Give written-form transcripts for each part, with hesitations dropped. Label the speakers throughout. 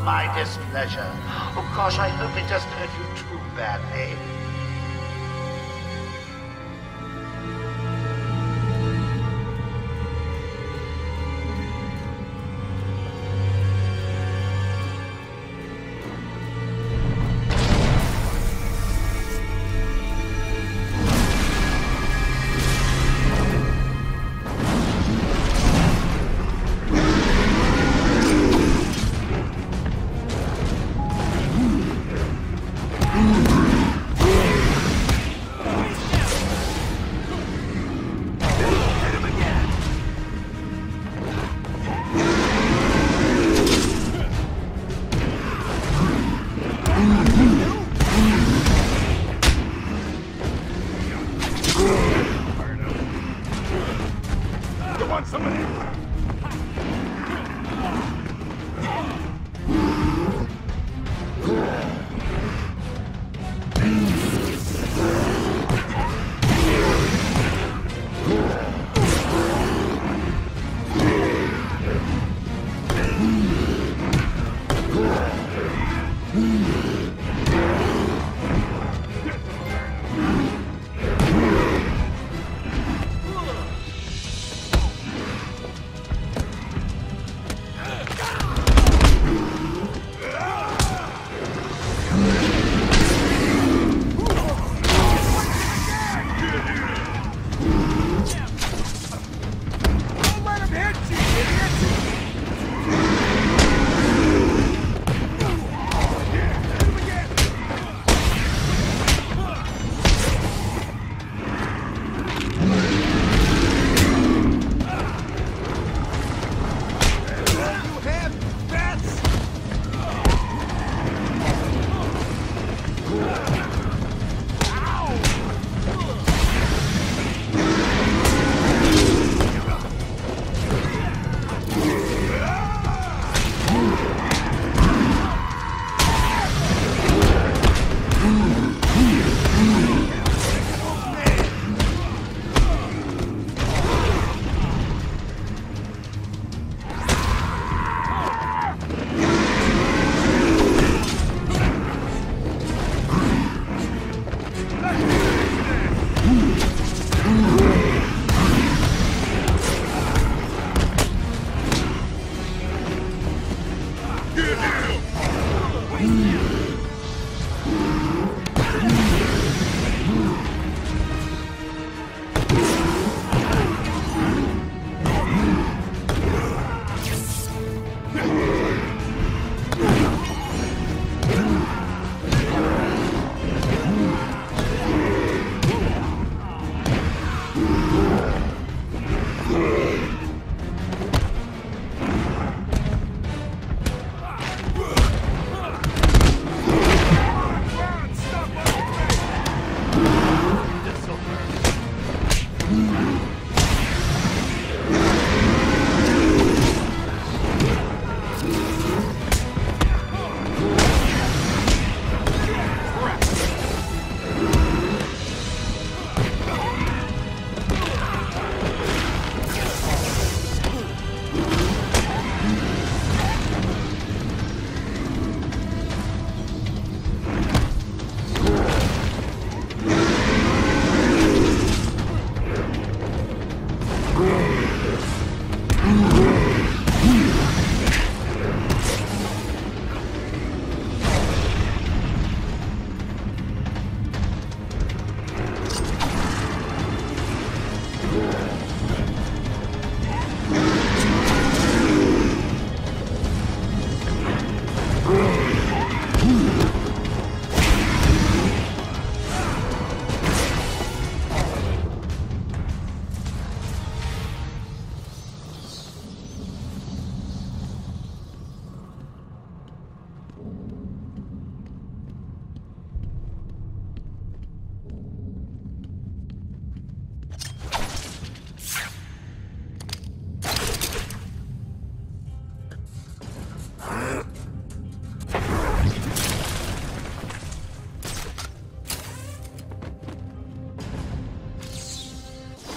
Speaker 1: my displeasure. Oh gosh, I hope it doesn't hurt you too badly.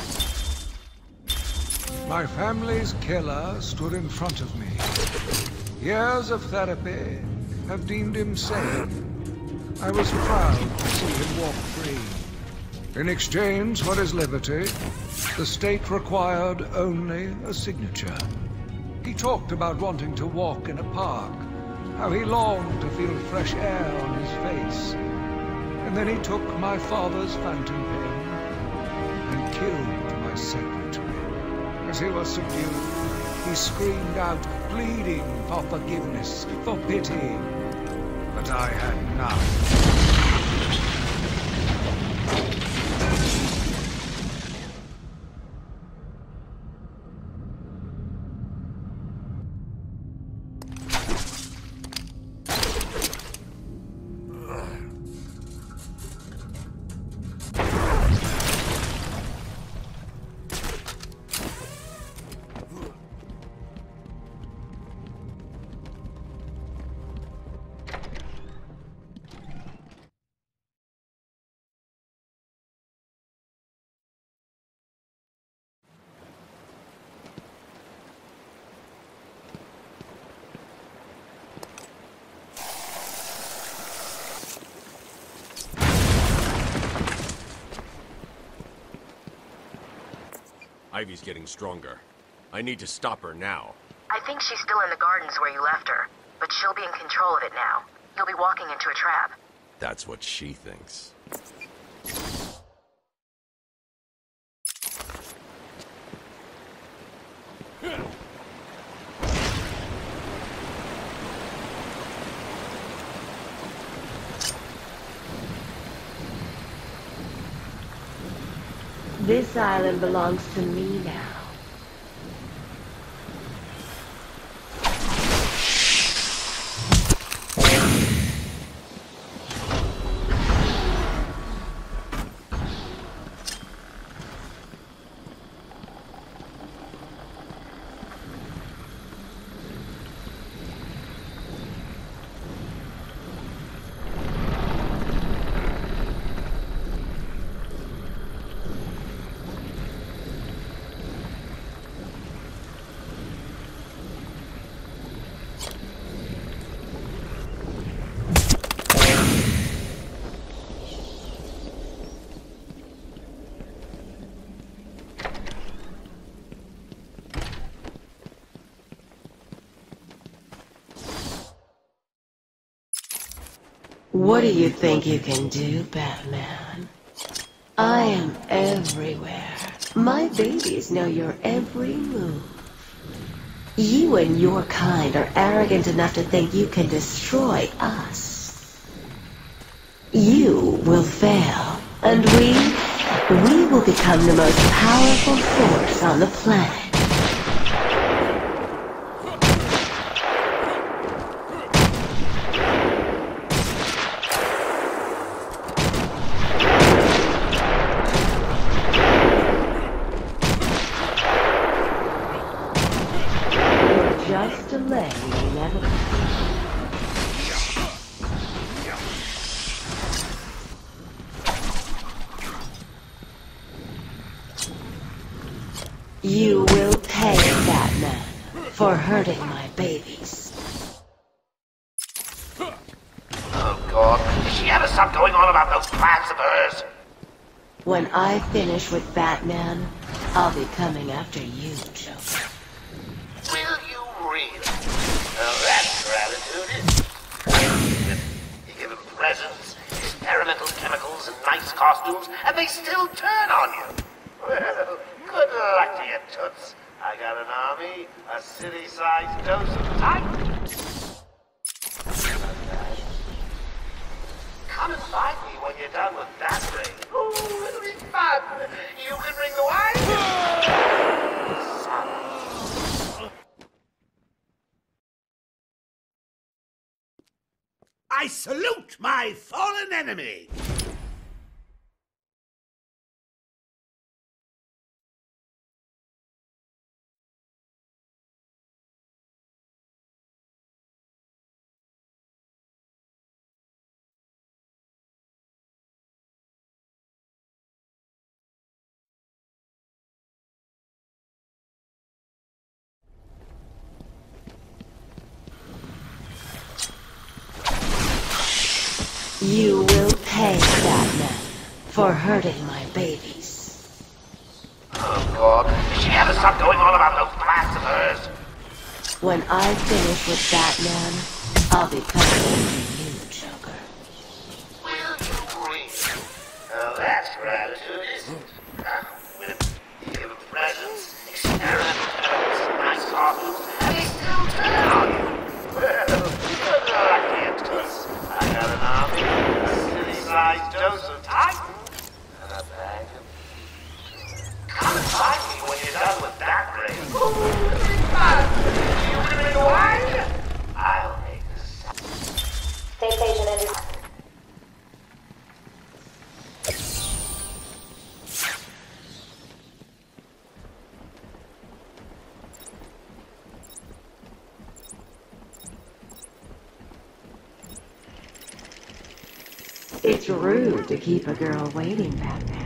Speaker 2: My family's killer stood in front of me. Years of therapy have deemed him sane. I was proud to see him walk free. In exchange for his liberty, the state required only a signature. He talked about wanting to walk in a park, how he longed to feel fresh air on his face. And then he took my father's phantom pen and killed my secretary. As he was subdued, he screamed out, pleading for forgiveness, for pity. But I had none.
Speaker 3: Ivy's getting stronger. I need to stop her now.
Speaker 4: I think she's still in the gardens where you left her, but she'll be in control of it now. You'll be walking into a trap.
Speaker 3: That's what she thinks.
Speaker 5: This island belongs to me now. What do you think you can do, Batman? I am everywhere. My babies know your every move. You and your kind are arrogant enough to think you can destroy us. You will fail, and we will become the most powerful force on the planet. Just delay the inevitable. You will pay, Batman, for hurting my babies.
Speaker 1: Oh, God. Does she ever stop going on about those plans of hers?
Speaker 5: When I finish with Batman, I'll be coming after you, Joker.
Speaker 1: Will you really? Now that's gratitude. You give them presents, experimental chemicals, and nice costumes, and they still turn on you. Well, good luck to you, Toots. I got an army, a city-sized dose of Titans. Come and find me when you're done with that ring. Oh, it'll be fun. You can bring the wine. Son.
Speaker 6: I salute my fallen enemy!
Speaker 5: You will pay, Batman, for hurting my babies.
Speaker 1: Oh, God. Does she ever stop going on about those plans of hers?
Speaker 5: When I finish with Batman, I'll be coming after you, Joker.
Speaker 1: Will you really? Oh, that's gratitude, isn't it? With give presents, experimental chemicals, nice costumes, and they still turn on you. Well, you're lucky at this. I got an army, a city-sized dose of Titan, and a bag of peas. Come and find me when you're done with that raid. Ooh, big man! Do you really know wine? I'll make this.
Speaker 4: Stay patient, Andrew.
Speaker 5: It's rude to keep a girl waiting, Batman.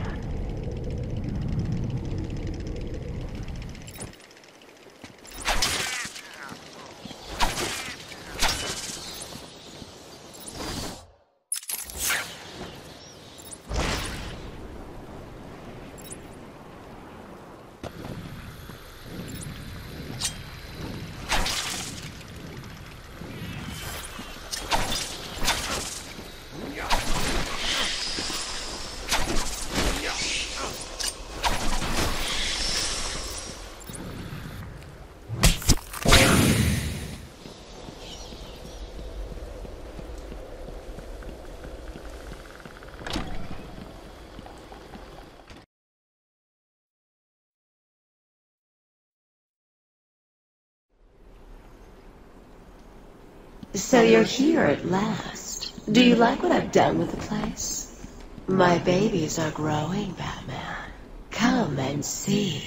Speaker 5: So you're here at last. Do you like what I've done with the place? My babies are growing, Batman. Come and see.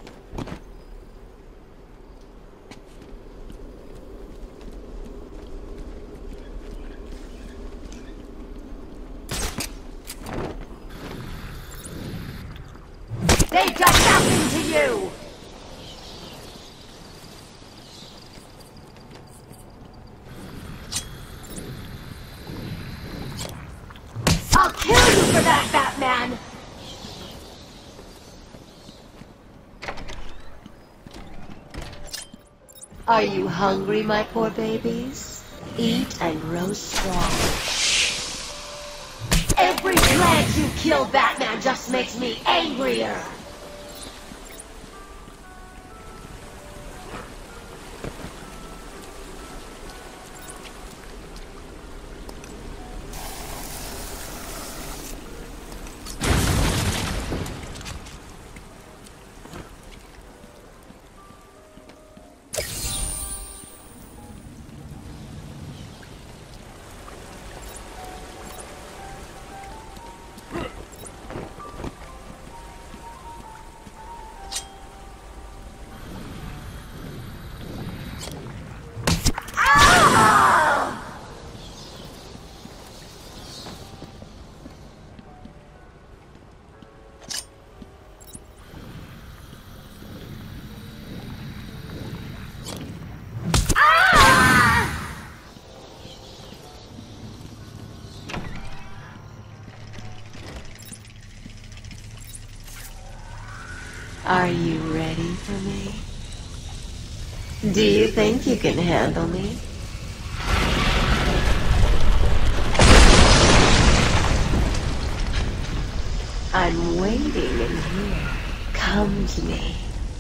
Speaker 4: They've done nothing to you! I'll kill you for that, Batman!
Speaker 5: Are you hungry, my poor babies? Eat and grow strong.
Speaker 4: Every plague you kill Batman just makes me angrier!
Speaker 5: Are you ready for me? Do you think you can handle me? I'm waiting in here. Come to me.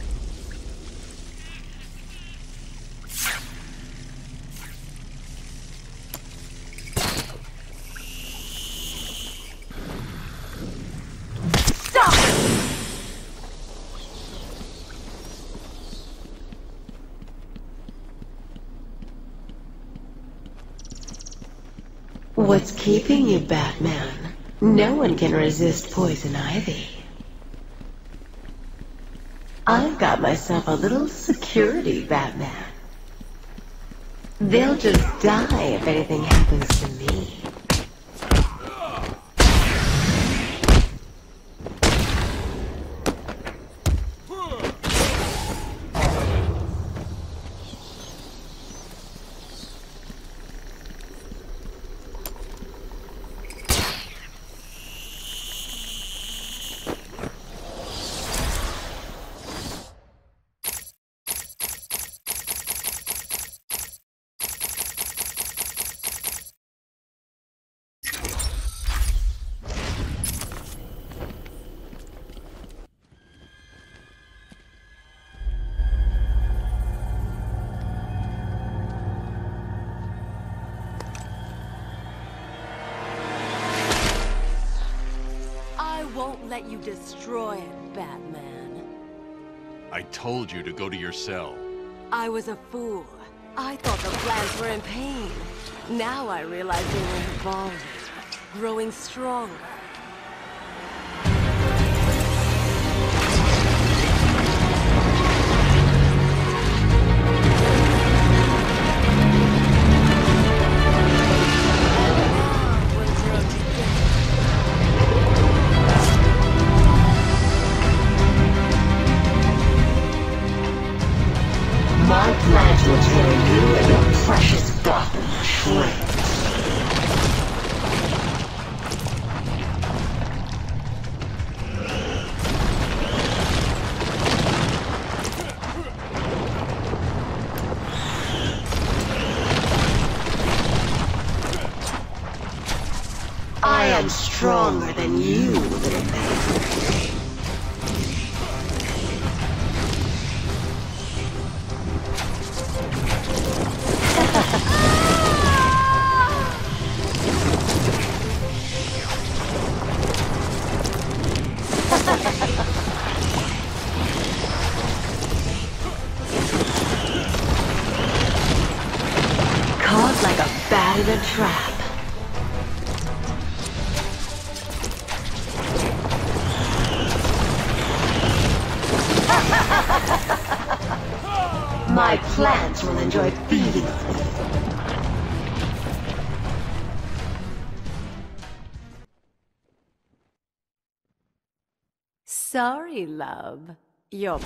Speaker 5: What's keeping you, Batman? No one can resist poison ivy. I've got myself a little security, Batman. They'll just die if anything happens to me.
Speaker 7: let you destroy it, Batman.
Speaker 3: I told you to go to your cell.
Speaker 7: I was a fool. I thought the plants were in pain. Now I realize they were evolving, growing stronger.
Speaker 5: My plans will tear you and your precious Gotham to shreds. I am stronger than you, little man. Caught like a bat in a trap. My plants will enjoy feeding on you.
Speaker 7: Sorry, love. You're...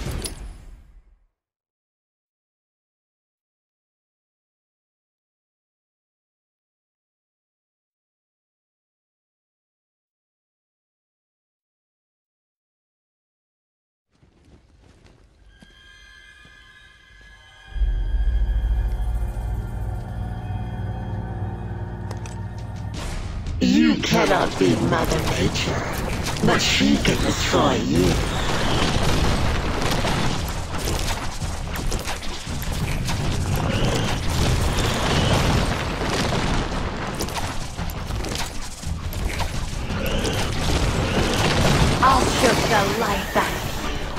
Speaker 5: You cannot beat Mother Nature, but she can destroy you. I'll choke the life out of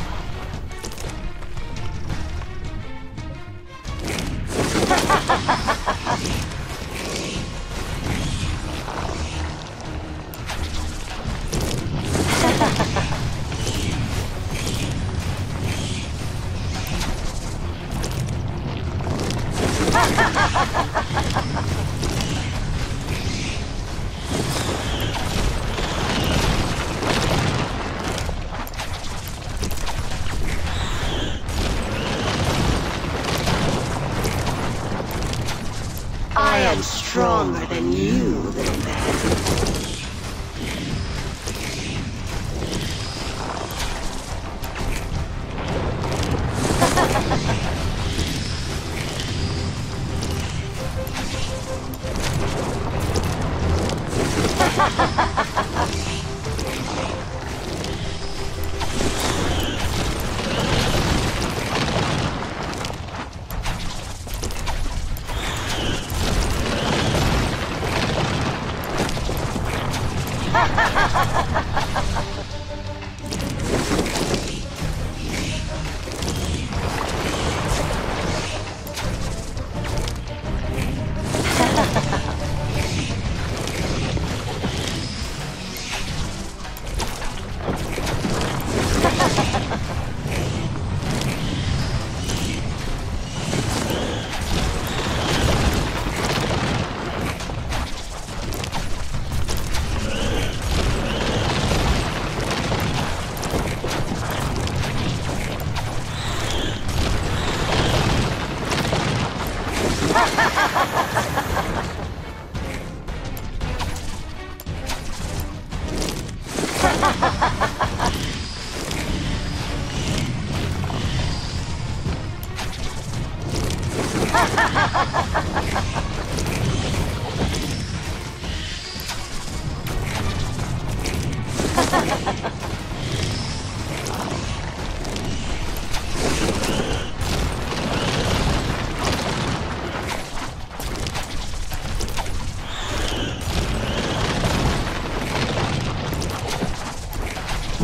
Speaker 5: I am stronger than you, little man.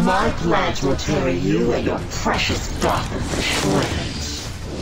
Speaker 5: My plans will tear you and your precious Gotham to shreds.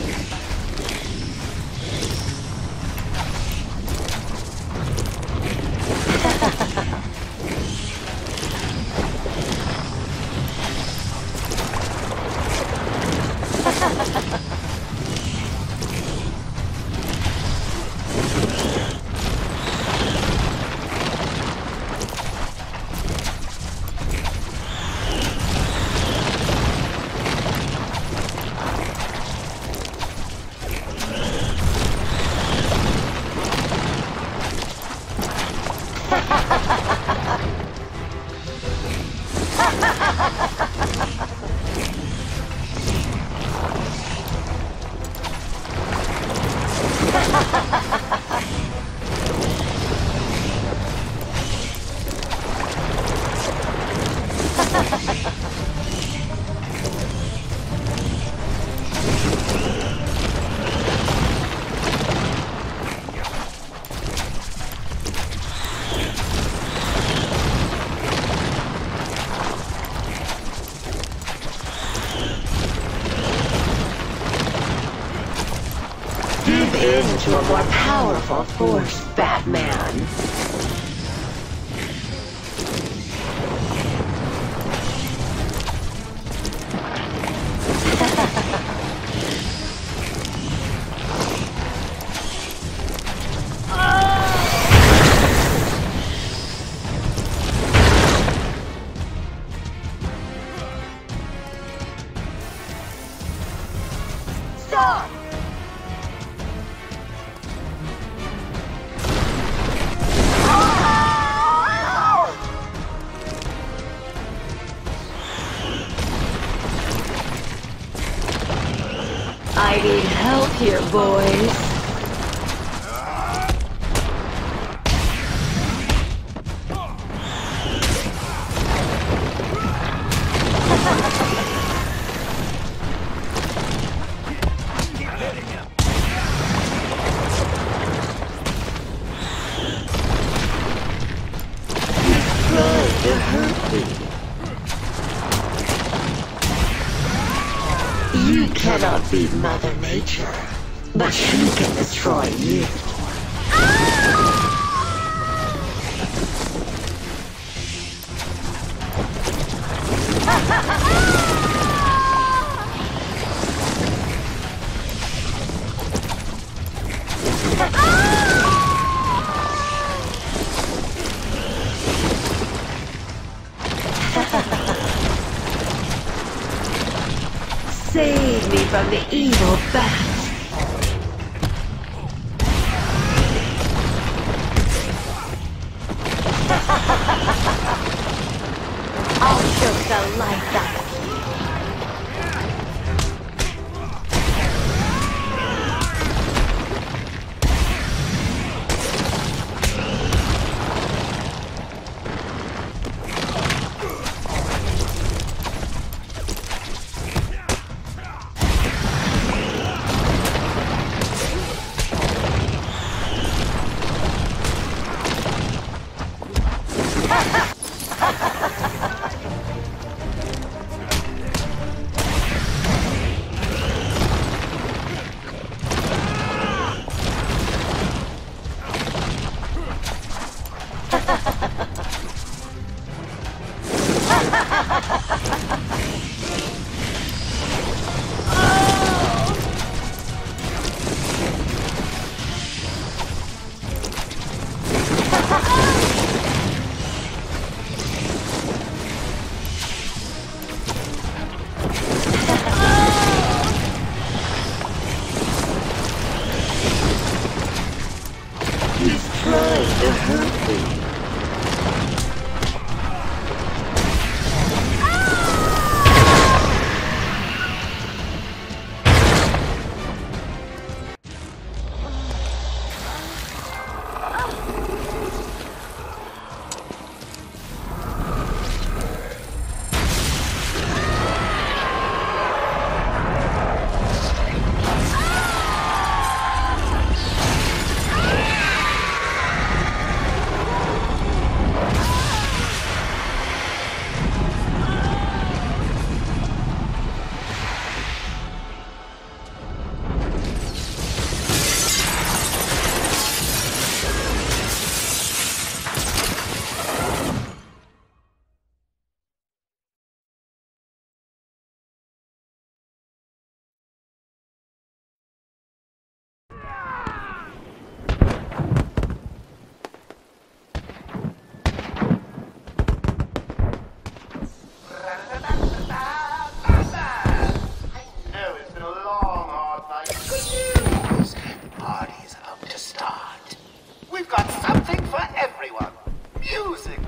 Speaker 5: Give in to a more powerful force, Batman. Stop! I need help here, boys. Trying to hurt me. You cannot beat Mother Nature, but she can destroy you. Save me from the evil bat. I'll choke the life out of you.
Speaker 1: music.